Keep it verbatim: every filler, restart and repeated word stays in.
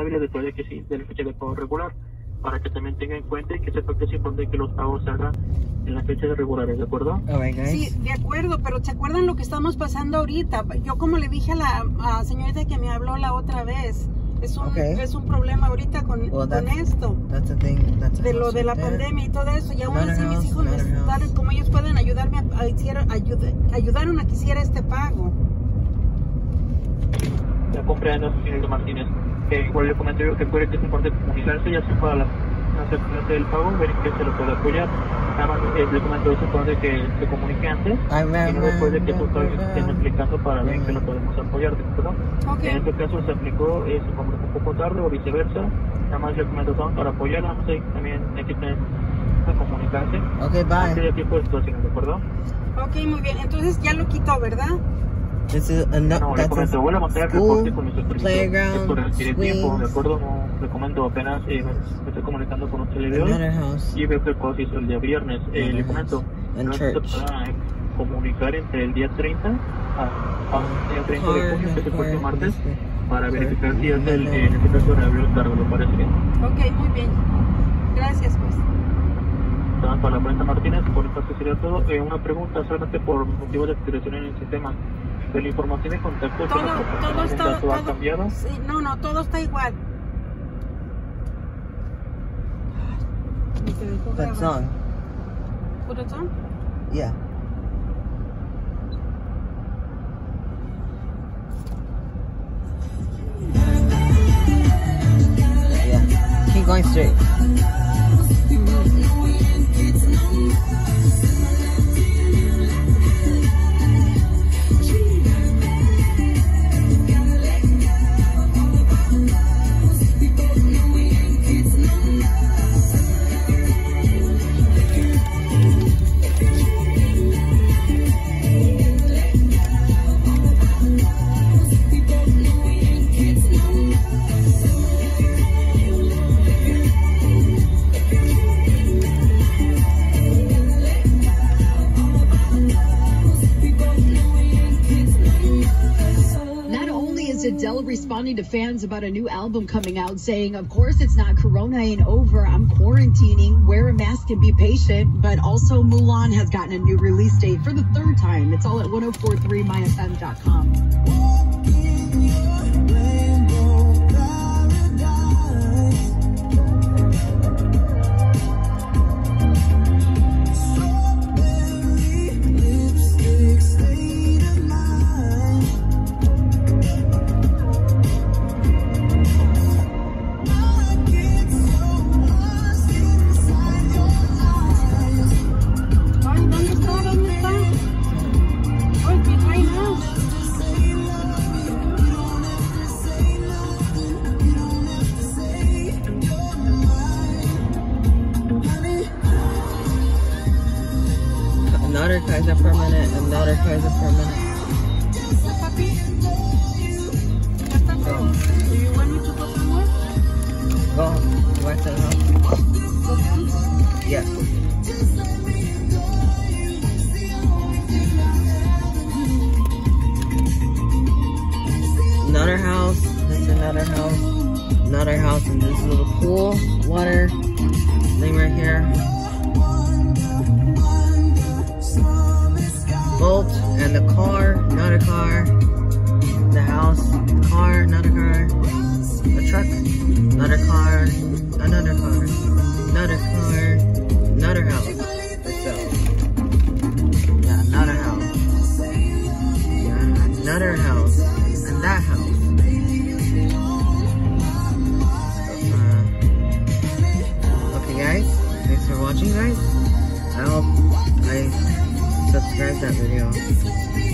después de que sí, de la fecha de pago regular, para que también tenga en cuenta y que sepa que es importante que los pagos se hagan en las fechas regulares, ¿de acuerdo? Right, sí, de acuerdo, pero ¿se acuerdan lo que estamos pasando ahorita? Yo como le dije a la a señorita que me habló la otra vez, es un, okay. es un problema ahorita con, well, con esto, that's a thing, that's a de lo de la there. pandemia y todo eso, y aún así mis hijos house, necesitaron, como ellos pueden ayudarme, a, a hiciera, ayuda, ayudaron a que hiciera este pago. Ya comprendo, señor Martínez. Que igual le comento yo que puede que es importante comunicarse, ya sea para la aceptación del pago, ver que se lo puede apoyar. Nada más eh, le comento, es importante que se comunique antes y no después de que sus pagos estén aplicando para ver que lo podemos apoyar, ¿de acuerdo? Okay. En este caso se aplicó, eh, se compró un poco tarde o viceversa. Nada más le comento son para apoyarla, no sé, también necesitan comunicarse. Ok, bye. Antes de tiempo de situación, ¿de acuerdo? Ok, muy bien. Entonces ya lo quitó, ¿verdad? This is a, no, No, le comento, vuelvo a montar el reporte con mi supervisor. playground, Esto requiere tiempo, swings. ¿de acuerdo? No, le comento, apenas eh, me estoy comunicando con usted el día de Another hoy house. y veo que el pago se hizo el día viernes. Eh, Another le comento, house. And no se church. podrá comunicar entre el día treinta a, a el día treinta de junio, que es el próximo martes, para verificar si es el, eh, en este caso reabrió el cargo, ¿le parece bien? Ok, muy bien. Gracias, pues. Entonces, para la cuenta Martínez, por mi parte sería todo. Eh, una pregunta solamente por motivos de activación en el sistema. De la información de contacto Todo, todo está, todo ha todo, cambiado. sí, no, no, todo está igual. That song. Put it on? Yeah. Yeah. Keep going straight. Adele responding to fans about a new album coming out, saying, of course, it's not Corona ain't over. I'm quarantining. Wear a mask and be patient. But also Mulan has gotten a new release date for the third time. It's all at ten forty-three my f m dot com. Another Kaiser permanent, another Kaiser permanent. Do you want me to go somewhere? Go back to the house. Yes. Another house. This is another house. Another house, and this little pool, water thing right here. Boat and the car, another car, the house, car, another car, the truck, another car, another car, another car, another house. So, yeah, another house, yeah, another house, and that house. Uh, okay, guys, thanks for watching, guys. I hope I subscribe that video.